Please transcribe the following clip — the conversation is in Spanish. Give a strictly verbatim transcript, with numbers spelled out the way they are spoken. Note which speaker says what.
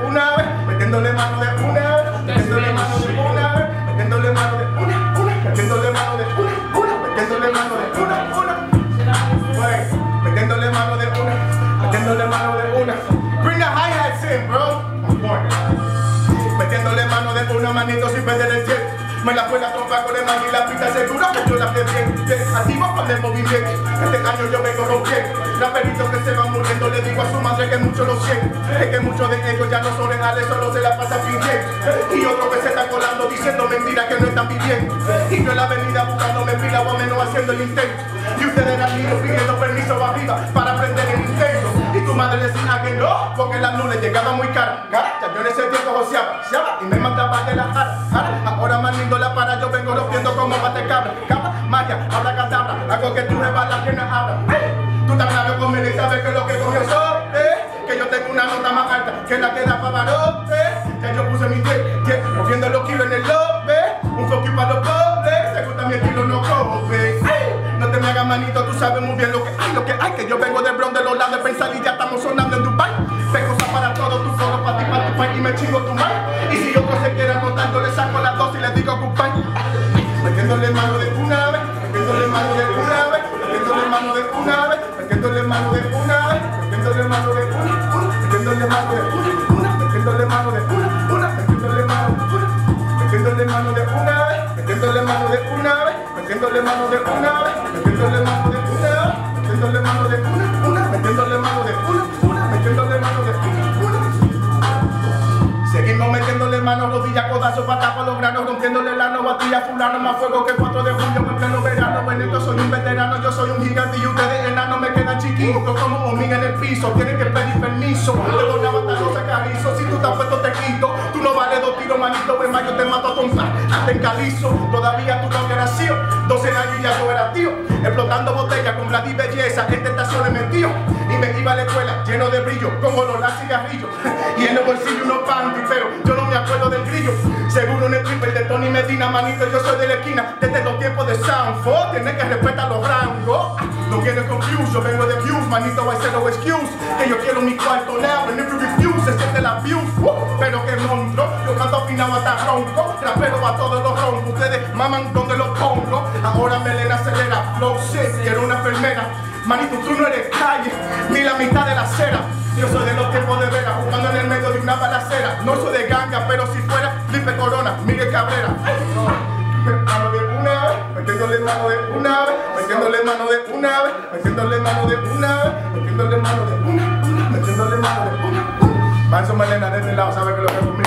Speaker 1: una vez, metiéndole mano de una vez, metiéndole mano de una vez, metiéndole mano de una, una, metiéndole mano de una, una, metiéndole mano de una, una. Wait, metiéndole mano de una, metiéndole mano de una. Bring the hi-hats in, bro. On point. Metiéndole mano de una, manito sin perder el tiempo. Me la fue la trompa con el man y la pista segura que yo la sé bien. Activo con el movimiento. Este año yo vengo rompiendo. Raperitos que se van muriendo, le digo a su madre que mucho lo siento. Es que muchos de ellos ya no son reales, solo se la pasan fingiendo. Y otros que se están colando diciendo mentiras que no están viviendo. Y yo en la avenida buscándome pila o a menos haciendo el intento. Y ustedes eran niños pidiendo permiso arriba para aprender el intento. Y tu madre decía que no, porque la luz le llegaba muy cara. Cara, ya yo en ese tiempo joseaba, joseaba y me mandaba de la jara, jara. Ahora más lindo la para, yo vengo rompiendo como bate cabra. Cabra, magia, habla cadabra, hago que tú rebas la pierna abra. Tú estás claro conmigo y sabes que lo que cogió soy, eh. Que yo tengo una nota más alta que la que da para varón, eh. Ya yo puse mi diez, diez, moviendo los kilos en el lobe. Un foco para los pobres, te gusta mi estilo, no cobre. No te me hagas manito, tú sabes muy bien lo que hay, lo que hay. Que yo vengo de Bronx, de los lados de pensar y ya estamos sonando en Dubai. Tengo cosas para todo, tu foro, para ti, para tu país y me chingo tu mal. Y si otro se quiere anotar, yo le saco las dos y le digo ocupar. Metiéndole mano de una vez, metiéndole mano de una vez, metiéndole mano de una vez, metiéndole mano de una vez, metiéndole mano de una, una, metiéndole mano de una, una, metiéndole mano de una, una, metiéndole mano de una, metiéndole mano de una vez, metiéndole mano de una vez, metiéndole mano de una vez, metiéndole mano de una vez, metiéndole mano de una, una, metiéndole mano de una, una, metiéndole mano de una, una. Seguimos metiéndole mano, rodillas, codazos, patas por los granos, rompiéndole el ano, batilla fulano, más fuego que cuatro de julio en pleno verano. Benito, soy un veterano, yo soy un gigante y ustedes enanos me quedan chiquitos como hormiga en el piso. Tienen que pedir permiso, te doy una batalla, carizo. Si tú estás puesto te quito, tú no vales dos tiros, manito, ven más, yo te mato a tonta, hasta en calizo. Todavía tú no habías nacido, doce años y ya yo era tío, explotando botellas con blanca y belleza, en tentaciones metido. Y me iba a la escuela lleno de brillo, con olor a cigarrillo, y en el bolsillo unos panty, pero yo no me acuerdo del grillo. Seguro un stripper de Tony Medina, manito, yo soy de la esquina, desde los tiempos de Sanford, tienes que respetar los rangos. No quieres confuse, yo vengo de views, manito, I said no excuse, que yo quiero mi cuarto now, and if you refuse, se siente la views, uh, pero que monstruo, yo canto afinado hasta ronco, rapero a todos los roncos, ustedes maman donde los pongo, ahora Melena acelera, flow shit, quiero una enfermera, manito, tú no eres calle, ni la mitad de la acera. Yo soy de los tiempos de Vera, jugando en el medio de una balacera. No soy de ganga, pero si fuera Felipe Corona, Miguel Cabrera. Mano de una vez, metiéndole mano de una vez, metiéndole mano de una vez, metiéndole mano de una vez, metiéndole mano de una, una, metiéndole mano de una, una. Manso Melena de este lado, sabe que lo que es conmigo.